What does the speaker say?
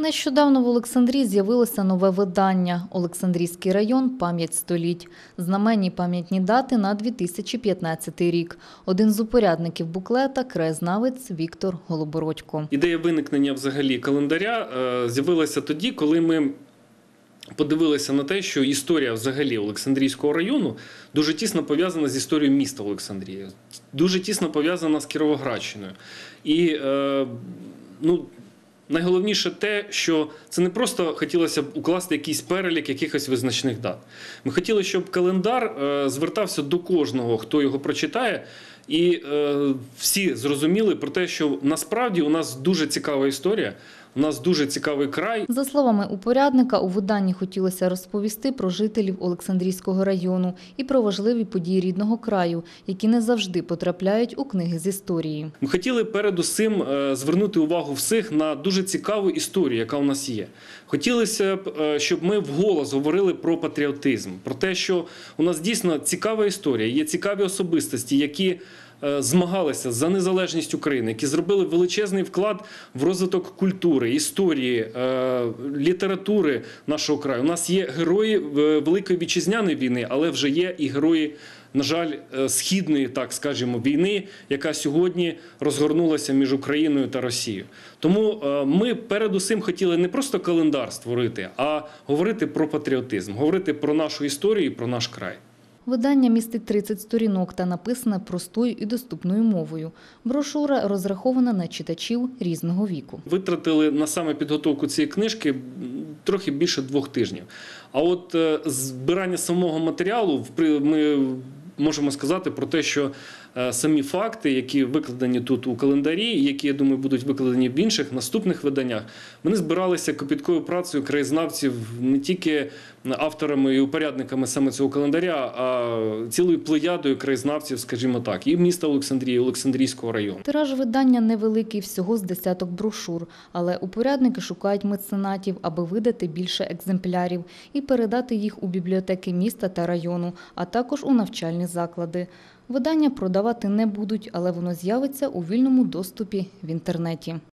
Нещодавно в Олександрії з'явилося нове видання «Олександрійський район. Пам'ять століть». Знаменні пам'ятні дати на 2015 рік. Один з упорядників буклета – краєзнавець Віктор Голобородько. Ідея виникнення взагалі календаря з'явилася тоді, коли ми подивилися на те, що історія взагалі Олександрійського району дуже тісно пов'язана з історією міста Олександрія, дуже тісно пов'язана з Кіровоградщиною. І найголовніше те, що це не просто хотілося б укласти якийсь перелік якихось визначних дат. Ми хотіли, щоб календар звертався до кожного, хто його прочитає, і всі зрозуміли про те, що насправді у нас дуже цікава історія, у нас дуже цікавий край. За словами упорядника, у виданні хотілося розповісти про жителів Олександрійського району і про важливі події рідного краю, які не завжди потрапляють у книги з історії. Ми хотіли передусім звернути увагу всіх на дуже цікаву історію, яка у нас є. Хотілося б, щоб ми вголос говорили про патріотизм, про те, що у нас дійсно цікава історія, є цікаві особистості, які змагалися за незалежність України, які зробили величезний вклад в розвиток культури, історії, літератури нашого краю. У нас є герої Великої Вітчизняної війни, але вже є і герої, на жаль, східної, так скажімо, війни, яка сьогодні розгорнулася між Україною та Росією. Тому ми передусім хотіли не просто календар створити, а говорити про патріотизм, говорити про нашу історію і про наш край. Видання містить 30 сторінок та написане простою і доступною мовою. Брошура розрахована на читачів різного віку. Витратили на саме підготовку цієї книжки трохи більше 2 тижнів. А от збирання самого матеріалу, ми можемо сказати про те, що самі факти, які викладені тут у календарі, які, я думаю, будуть викладені в інших наступних виданнях, вони збиралися копіткою працею краєзнавців, не тільки авторами і упорядниками саме цього календаря, а цілою плеядою краєзнавців, скажімо так, і міста Олександрії, і Олександрійського району. Тираж видання невеликий, всього з десяток брошур, але упорядники шукають меценатів, аби видати більше екземплярів і передати їх у бібліотеки міста та району, а також у навчальні заклади. Видання продавати не будуть, але воно з'явиться у вільному доступі в інтернеті.